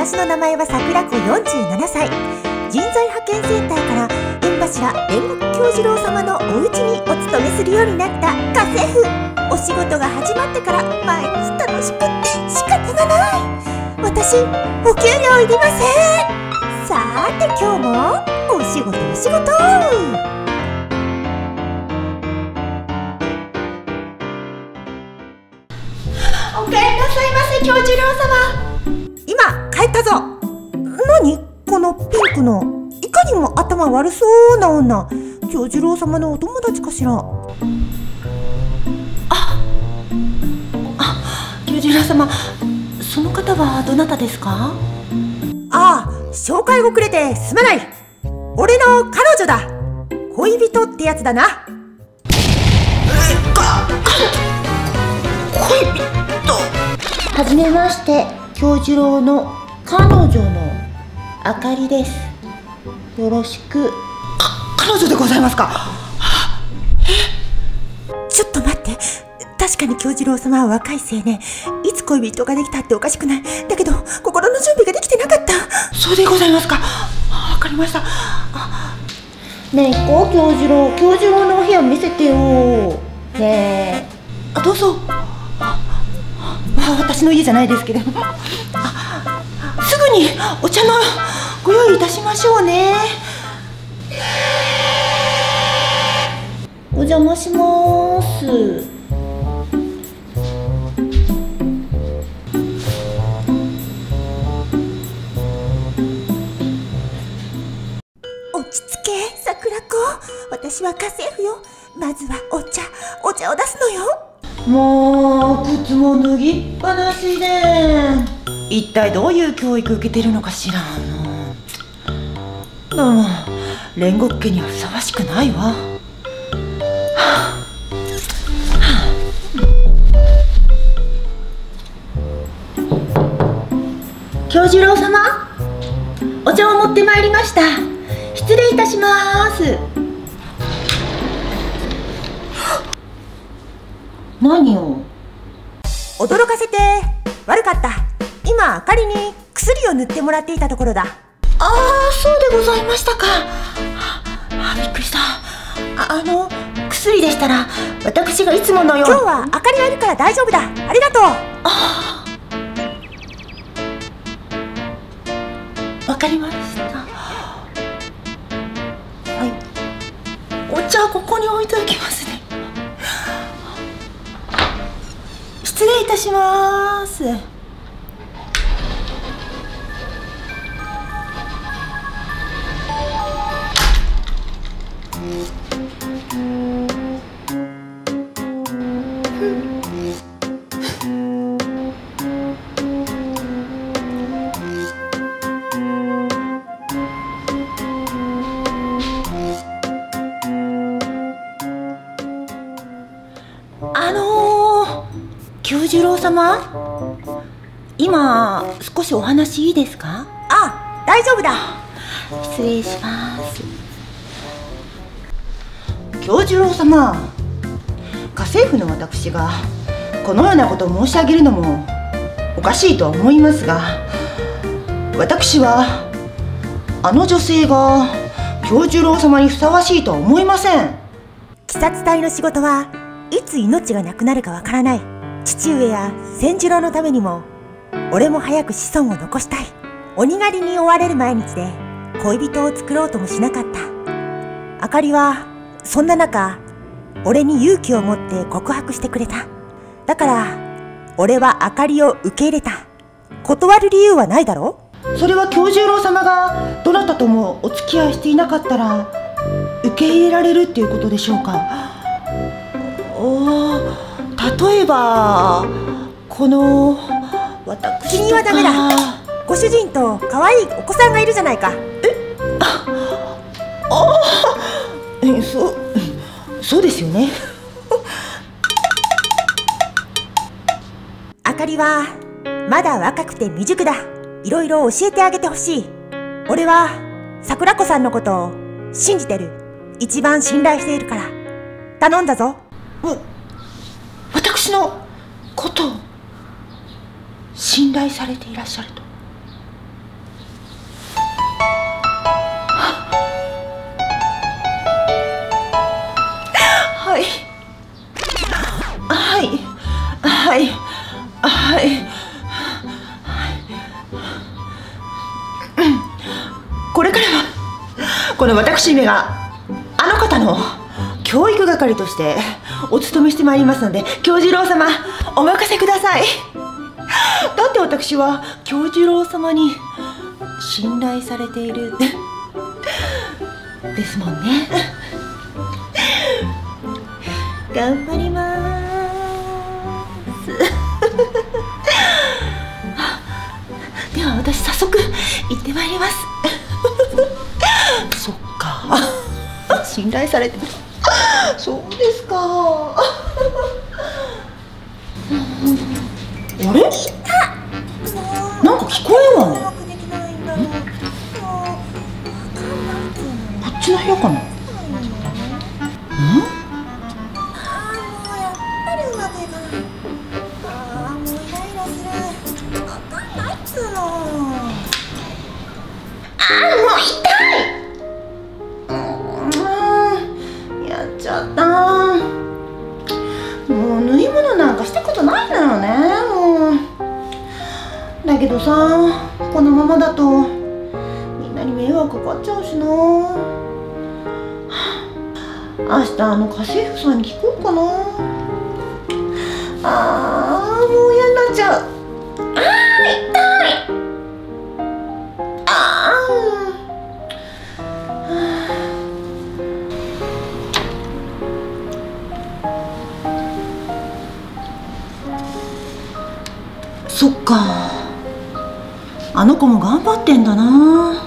私の名前は桜子47歳。人材派遣センターから縁柱煉獄杏寿郎様のお家にお勤めするようになった家政婦。お仕事が始まってから毎日楽しくって仕方がない。私、お給料いりません。さーて今日もお仕事お仕事。 お帰りなさいませ、杏寿郎様。 今帰ったぞ。何このピンクの、いかにも頭悪そうな女。杏寿郎様のお友達かしら。 杏寿郎様、その方はどなたですか？ ああ、紹介遅れてすまない。俺の彼女だ。恋人ってやつだな。 恋人。はじめまして、杏寿郎の彼女のあかりです。よろしく。彼女でございますか？ ちょっと待って。確かに杏寿郎様は若い青年。いつ恋人ができたっておかしくない。だけど心の準備ができてなかった。 そうでございますか。わかりました。ねえ行こう、杏寿郎。杏寿郎のお部屋見せてよ。ねえ、どうぞ。私の家じゃないですけれども。すぐにお茶のご用意いたしましょうね。お邪魔します。 落ち着け、桜子。私は家政婦よ。まずはお茶を出すのよ。 もう靴も脱ぎっぱなしで、一体どういう教育受けてるのかしらの。もう煉獄家にはふさわしくないわ。杏寿郎様、お茶を持ってまいりました。失礼いたします。何を？ 驚かせて悪かった。今あかりに薬を塗ってもらっていたところだ。 そうでございましたか。びっくりした。薬でしたら私がいつものよう。 今日はあかりがいるから大丈夫だ。ありがとう。 わかりました。はい、お茶はここに置いておきますね。失礼いたします。杏寿郎様、今少しお話いいですか？ 大丈夫だ。 失礼します。杏寿郎様、家政婦の私がこのようなことを申し上げるのもおかしいとは思いますが、私はあの女性が杏寿郎様にふさわしいとは思いません。 鬼殺隊の仕事はいつ命がなくなるかわからない。父上や千次郎のためにも俺も早く子孫を残したい。鬼狩りに追われる毎日で恋人を作ろうともしなかった。あかりはそんな中俺に勇気を持って告白してくれた。だから俺はあかりを受け入れた。断る理由はないだろう。 それは杏寿郎様がどなたともお付き合いしていなかったら受け入れられるっていうことでしょうか？例えばこの私とか。 君はダメだ。ご主人と可愛いお子さんがいるじゃないか。 そうですよね。 あかりはまだ若くて未熟だ。いろいろ教えてあげてほしい。俺は桜子さんのことを信じてる。一番信頼しているから頼んだぞ。 私のことを信頼されていらっしゃると？ これからはこの私めがあの方の教育係としてお勤めしてまいりますので、京次郎様お任せください。だって私は京次郎様に信頼されているですもんね。頑張りますでは私早速行ってまいりますそっか信頼されてるそうですかあれなんか聞こえるわね。こっちの部屋かな。やっちゃった。もう縫い物なんかしたことないのよね。もうだけどさ、このままだとみんなに迷惑かかっちゃうしな。明日家政婦さんに聞こうかな。もう嫌になっちゃう。痛い。そっか、あの子も頑張ってんだな。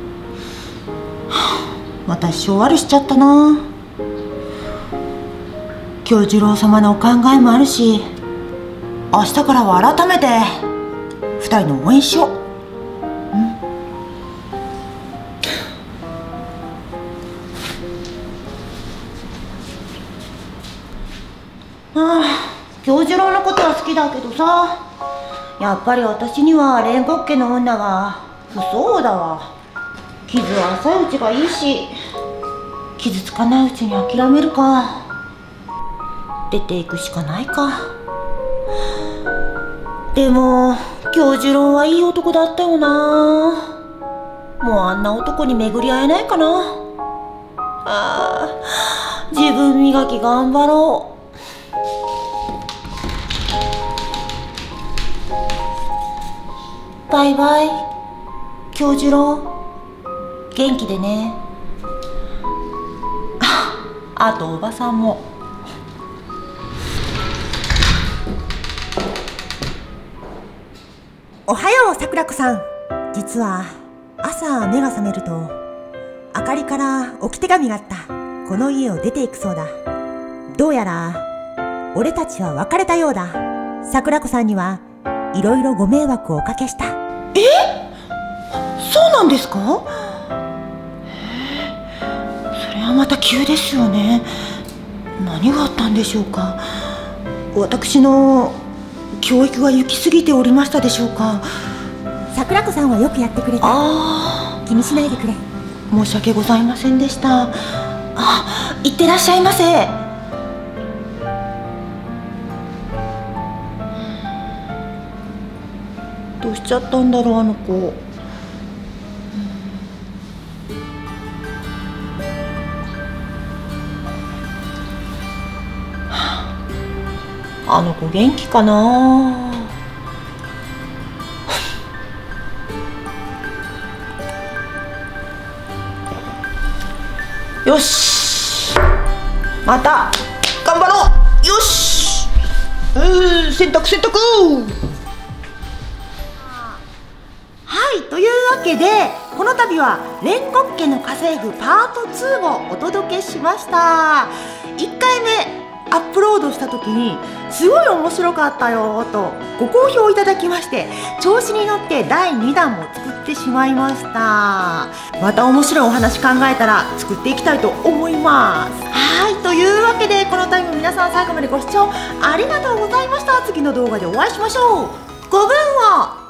私性悪しちゃったな。京次郎様のお考えもあるし、明日からは改めて2人の応援しよう。京次郎のことは好きだけどさ、やっぱり私には煉獄家の女が不相応だわ。傷は浅いうちがいいし、傷つかないうちに諦めるか、出ていくしかないか。でも京次郎はいい男だったよな。もうあんな男に巡り合えないかな。自分磨き頑張ろう。バイバイ京次郎、元気でね。あとおばさんも。 おはよう桜子さん。実は朝目が覚めるとあかりから置き手紙があった。この家を出ていくそうだ。どうやら俺たちは別れたようだ。桜子さんにはいろいろご迷惑をおかけした。 そうなんですか？それはまた急ですよね。何があったんでしょうか。私の教育が行き過ぎておりましたでしょうか。 桜子さんはよくやってくれた。気にしないでくれ。 申し訳ございませんでした。いってらっしゃいませ。どうしちゃったんだろう、あの子。あの子元気かな。よし、また頑張ろう。よし、洗濯洗濯。というわけで、この度は煉獄家の家政婦パート2をお届けしました。1回目アップロードした時にすごい面白かったよとご好評いただきまして、調子に乗って第2弾も作ってしまいました。また面白いお話考えたら作っていきたいと思います。というわけで、この度も皆さん最後までご視聴ありがとうございました。次の動画でお会いしましょう。ご分を